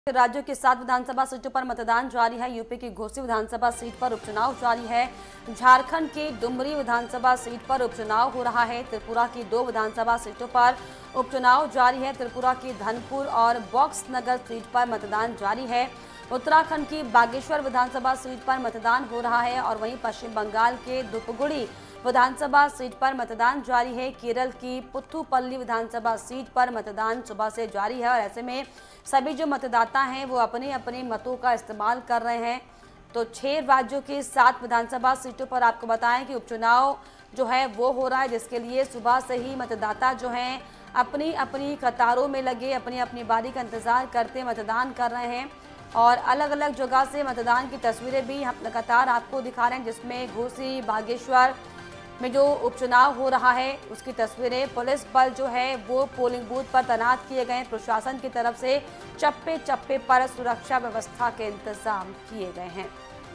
राज्यों की 7 विधानसभा सीटों पर मतदान जारी है। यूपी की घोसी विधानसभा सीट पर उपचुनाव जारी है। झारखंड की डुमरी विधानसभा सीट पर उपचुनाव हो रहा है। त्रिपुरा की 2 विधानसभा सीटों पर उपचुनाव जारी है। त्रिपुरा की धनपुर और बॉक्स नगर सीट पर मतदान जारी है। उत्तराखंड की बागेश्वर विधानसभा सीट पर मतदान हो रहा है और वहीं पश्चिम बंगाल के धुपगुड़ी विधानसभा सीट पर मतदान जारी है। केरल की पुथुपल्ली विधानसभा सीट पर मतदान सुबह से जारी है और ऐसे में सभी जो मतदाता हैं वो अपने अपने मतों का इस्तेमाल कर रहे हैं। तो 6 राज्यों की 7 विधानसभा सीटों पर आपको बताएं कि उपचुनाव जो है वो हो रहा है, जिसके लिए सुबह से ही मतदाता जो हैं अपनी अपनी कतारों में लगे अपनी अपनी बारी का इंतजार करते मतदान कर रहे हैं। और अलग अलग जगह से मतदान की तस्वीरें भी हम लगातार आपको दिखा रहे हैं, जिसमें घोसी बागेश्वर में जो उपचुनाव हो रहा है उसकी तस्वीरें। पुलिस बल जो है वो पोलिंग बूथ पर तैनात किए गए हैं। प्रशासन की तरफ से चप्पे चप्पे पर सुरक्षा व्यवस्था के इंतजाम किए गए हैं।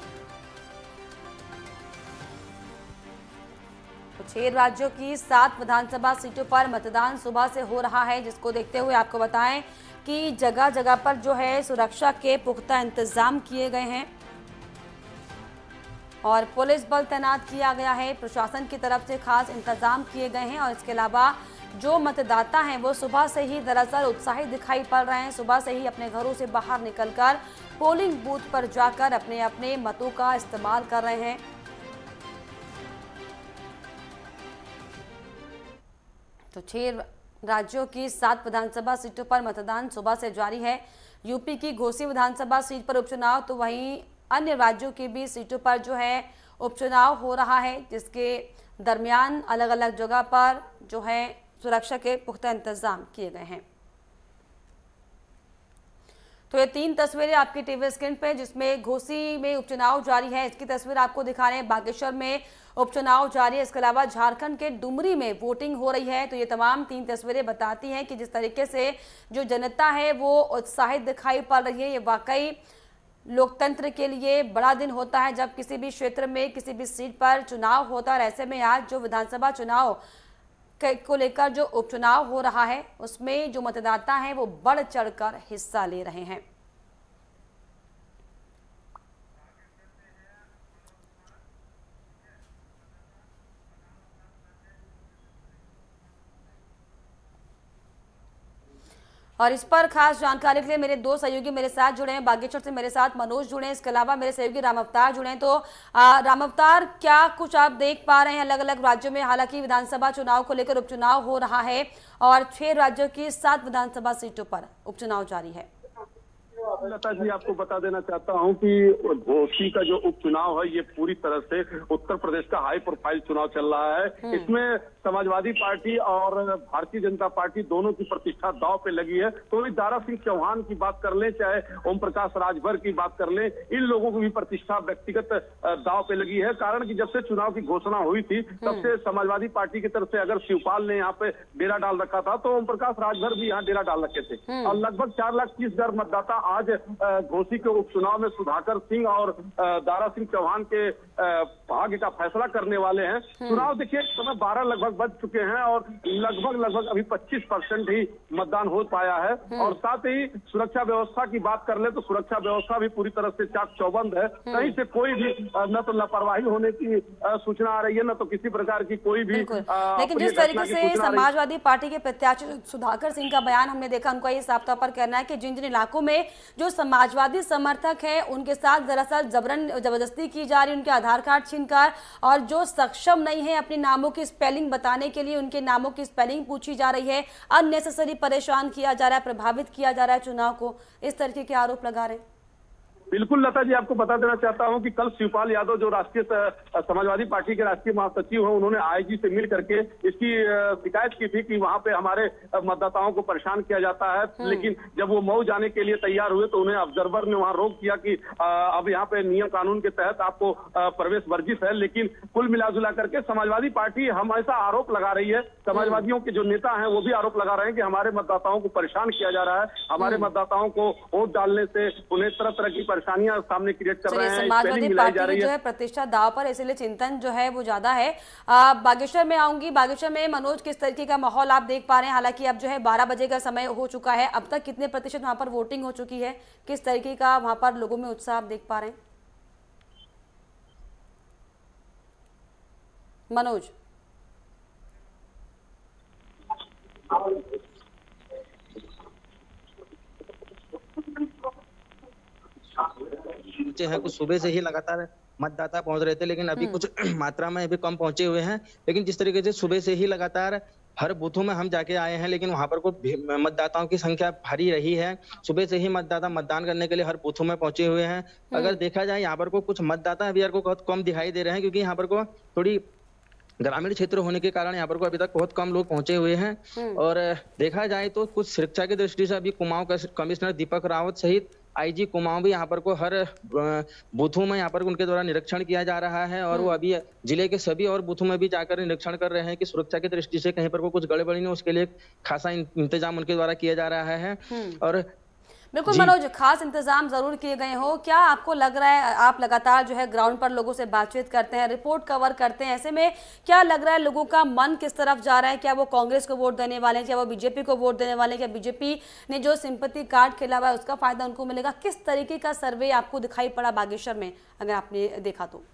तो 6 राज्यों की 7 विधानसभा सीटों पर मतदान सुबह से हो रहा है, जिसको देखते हुए आपको बताएं कि जगह जगह पर जो है सुरक्षा के पुख्ता इंतजाम किए गए हैं और पुलिस बल तैनात किया गया है। प्रशासन की तरफ से खास इंतजाम किए गए हैं और इसके अलावा जो मतदाता हैं वो सुबह से ही दरअसल उत्साहित दिखाई पड़ रहे हैं। सुबह से ही अपने घरों से बाहर निकलकर पोलिंग बूथ पर जाकर अपने अपने मतों का इस्तेमाल कर रहे हैं। तो 6 राज्यों की 7 विधानसभा सीटों पर मतदान सुबह से जारी है। यूपी की घोसी विधानसभा सीट पर उपचुनाव, तो वहीं अन्य राज्यों की भी सीटों पर जो है उपचुनाव हो रहा है, जिसके दरमियान अलग अलग जगह पर जो है सुरक्षा के पुख्ता इंतजाम किए गए हैं। तो ये 3 तस्वीरें आपकी टीवी स्क्रीन पे, जिसमें घोसी में उपचुनाव जारी है, इसकी तस्वीर आपको दिखा रहे हैं। बागेश्वर में उपचुनाव जारी है। इसके अलावा झारखंड के डुमरी में वोटिंग हो रही है। तो ये तमाम 3 तस्वीरें बताती हैं कि जिस तरीके से जो जनता है वो उत्साहित दिखाई पड़ रही है। ये वाकई लोकतंत्र के लिए बड़ा दिन होता है जब किसी भी क्षेत्र में किसी भी सीट पर चुनाव होता है। ऐसे में आज जो विधानसभा चुनाव को लेकर जो उपचुनाव हो रहा है उसमें जो मतदाता हैं वो बढ़ चढ़कर हिस्सा ले रहे हैं। और इस पर खास जानकारी के लिए मेरे 2 सहयोगी मेरे साथ जुड़े हैं। बागेश्वर से मेरे साथ मनोज जुड़े हैं, इसके अलावा मेरे सहयोगी राम अवतार जुड़े हैं। तो राम अवतार, क्या कुछ आप देख पा रहे हैं अलग अलग राज्यों में? हालांकि विधानसभा चुनाव को लेकर उपचुनाव हो रहा है और 6 राज्यों की 7 विधानसभा सीटों पर उपचुनाव जारी है। लता जी, आपको बता देना चाहता हूं कि घोसी का जो उपचुनाव है ये पूरी तरह से उत्तर प्रदेश का हाई प्रोफाइल चुनाव चल रहा है। इसमें समाजवादी पार्टी और भारतीय जनता पार्टी दोनों की प्रतिष्ठा दांव पे लगी है। तो दारा सिंह चौहान की बात कर लें, चाहे ओम प्रकाश राजभर की बात कर लें, इन लोगों की भी प्रतिष्ठा व्यक्तिगत दांव पे लगी है। कारण कि जब से चुनाव की घोषणा हुई थी तब से समाजवादी पार्टी की तरफ से अगर शिवपाल ने यहाँ पे डेरा डाल रखा था तो ओम प्रकाश राजभर भी यहाँ डेरा डाल रखे थे। और लगभग 4,30,000 मतदाता आज घोसी के उपचुनाव में सुधाकर सिंह और दारा सिंह चौहान के भाग्य का फैसला करने वाले हैं। चुनाव देखिए समय 12 लगभग बज चुके हैं और लगभग अभी 25% ही मतदान हो पाया है। और साथ ही सुरक्षा व्यवस्था की बात कर ले तो सुरक्षा व्यवस्था भी पूरी तरह से चाक चौबंद है। कहीं से कोई भी न तो लापरवाही होने की सूचना आ रही है, न तो किसी प्रकार की कोई भी। लेकिन जिस तरीके से समाजवादी पार्टी के प्रत्याशी सुधाकर सिंह का बयान हमने देखा, उनका ये साफ तौर पर कहना है कि जिन जिन इलाकों में जो समाजवादी समर्थक है उनके साथ दरअसल जबरदस्ती की जा रही है, उनके आधार कार्ड छीनकर, और जो सक्षम नहीं है अपने नामों की स्पेलिंग बताने के लिए उनके नामों की स्पेलिंग पूछी जा रही है, अननेसेसरी परेशान किया जा रहा है, प्रभावित किया जा रहा है चुनाव को, इस तरीके के आरोप लगा रहे हैं। बिल्कुल लता जी, आपको बता देना चाहता हूं कि कल शिवपाल यादव जो राष्ट्रीय समाजवादी पार्टी के राष्ट्रीय महासचिव हैं, उन्होंने आईजी से मिल करके इसकी शिकायत की थी कि वहां पे हमारे मतदाताओं को परेशान किया जाता है। लेकिन जब वो मऊ जाने के लिए तैयार हुए तो उन्हें ऑब्जर्वर ने वहां रोक किया कि अब यहाँ पे नियम कानून के तहत आपको प्रवेश वर्जित है। लेकिन कुल मिलाजुला करके समाजवादी पार्टी हमेशा आरोप लगा रही है, समाजवादियों के जो नेता हैं वो भी आरोप लगा रहे हैं कि हमारे मतदाताओं को परेशान किया जा रहा है, हमारे मतदाताओं को वोट डालने से उन्हें तरह तरह की परेशानियां सामने क्रिएट कर रहे हैं। समाजवादी पार्टी की जो है प्रतिष्ठा दाव पर, इसलिए चिंतन जो है वो ज्यादा है। बागेश्वर में आऊंगी। बागेश्वर में मनोज, किस तरीके का माहौल आप देख पा रहे हैं? हालांकि अब जो है 12 बजे का समय हो चुका है, अब तक कितने प्रतिशत वहां पर वोटिंग हो चुकी है? किस तरीके का वहां पर लोगों में उत्साह आप देख पा रहे हैं मनोज? हैं कुछ सुबह से ही लगातार मतदाता पहुंच रहे थे, लेकिन अभी कुछ मात्रा में अभी कम पहुंचे हुए हैं। लेकिन जिस तरीके से सुबह से ही लगातार हर बूथों में हम जाके आए हैं, लेकिन वहां पर कोई मतदाताओं की संख्या भारी रही है। सुबह से ही मतदाता मतदान करने के लिए हर बूथों में पहुंचे हुए हैं। अगर देखा जाए यहाँ पर को कुछ मतदाता अभी को बहुत कम दिखाई दे रहे हैं, क्योंकि यहाँ पर को थोड़ी ग्रामीण क्षेत्र होने के कारण यहाँ पर को अभी तक बहुत कम लोग पहुंचे हुए हैं। और देखा जाए तो कुछ सुरक्षा की दृष्टि से अभी कुमाऊं का कमिश्नर दीपक रावत सहित आईजी कुमाऊं भी यहाँ पर को हर बूथों में यहाँ पर उनके द्वारा निरीक्षण किया जा रहा है। और वो अभी जिले के सभी और बूथों में भी जाकर निरीक्षण कर रहे हैं कि सुरक्षा की दृष्टि से कहीं पर को कुछ गड़बड़ी नहीं, उसके लिए खासा इंतजाम उनके द्वारा किया जा रहा है। और बिल्कुल मनोज, खास इंतजाम जरूर किए गए हो। क्या आपको लग रहा है, आप लगातार जो है ग्राउंड पर लोगों से बातचीत करते हैं, रिपोर्ट कवर करते हैं, ऐसे में क्या लग रहा है लोगों का मन किस तरफ जा रहा है? क्या वो कांग्रेस को वोट देने वाले हैं, क्या वो बीजेपी को वोट देने वाले हैं, क्या बीजेपी ने जो सिंपैथी कार्ड खेला हुआ है उसका फायदा उनको मिलेगा? किस तरीके का सर्वे आपको दिखाई पड़ा बागेश्वर में, अगर आपने देखा तो?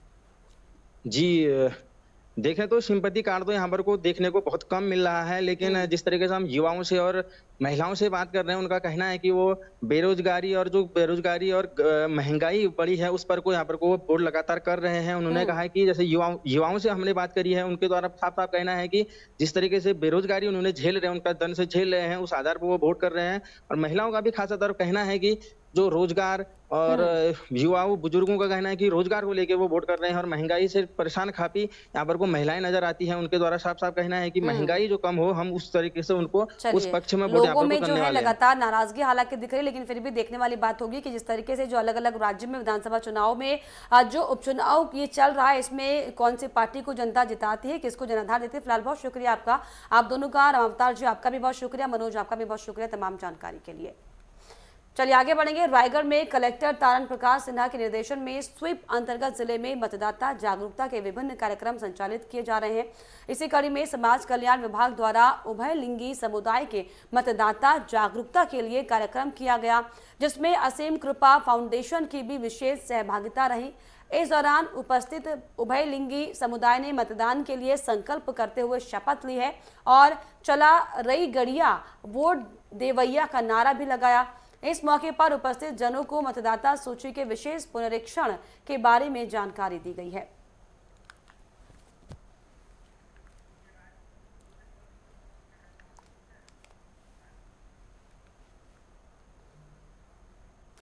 जी देखें तो सिंपैथी कार्ड तो यहाँ पर को देखने को बहुत कम मिल रहा है। लेकिन जिस तरीके से हम युवाओं से और महिलाओं से बात कर रहे हैं, उनका कहना है कि वो बेरोजगारी और महंगाई बढ़ी है उस पर को यहाँ पर को वोट लगातार कर रहे हैं। उन्होंने कहा है कि जैसे युवाओं से हमने बात करी है, उनके द्वारा साफ साफ कहना है कि जिस तरीके से बेरोजगारी उन्होंने झेल रहे हैं, उनका दंड से झेल रहे हैं, उस आधार पर वो वोट कर रहे हैं। और महिलाओं का भी खासा तौर कहना है कि जो रोजगार और युवाओं बुजुर्गों का कहना है कि रोजगार को लेके वो वोट कर रहे हैं। और महंगाई से परेशान खापी यहाँ पर को महिलाएं नजर आती हैं, उनके द्वारा साफ साफ कहना है कि महंगाई जो कम हो, हम उस तरीके से उनको उस पक्ष में वोट यहाँ पर करने वाले हैं। लगातार नाराजगी हालांकि दिख रही है, लेकिन फिर भी देखने वाली बात होगी कि जिस तरीके से जो अलग अलग राज्य में विधानसभा चुनाव में जो उपचुनाव ये चल रहा है, इसमें कौन सी पार्टी को जनता जिताती है, किसको जनाधार देती है। फिलहाल बहुत शुक्रिया आपका, आप दोनों का। रामावतार जी आपका भी बहुत शुक्रिया, मनोज आपका भी बहुत शुक्रिया तमाम जानकारी के लिए। चलिए आगे बढ़ेंगे। रायगढ़ में कलेक्टर तारण प्रकाश सिन्हा के निर्देशन में स्वीप अंतर्गत जिले में मतदाता जागरूकता के विभिन्न कार्यक्रम संचालित किए जा रहे हैं। इसी कड़ी में समाज कल्याण विभाग द्वारा उभय लिंगी समुदाय के मतदाता जागरूकता के लिए कार्यक्रम किया गया, जिसमें असीम कृपा फाउंडेशन की भी विशेष सहभागिता रही। इस दौरान उपस्थित उभय लिंगी समुदाय ने मतदान के लिए संकल्प करते हुए शपथ ली है और चला रई गड़िया वोट देवैया का नारा भी लगाया। इस मौके पर उपस्थित जनों को मतदाता सूची के विशेष पुनरीक्षण के बारे में जानकारी दी गई है।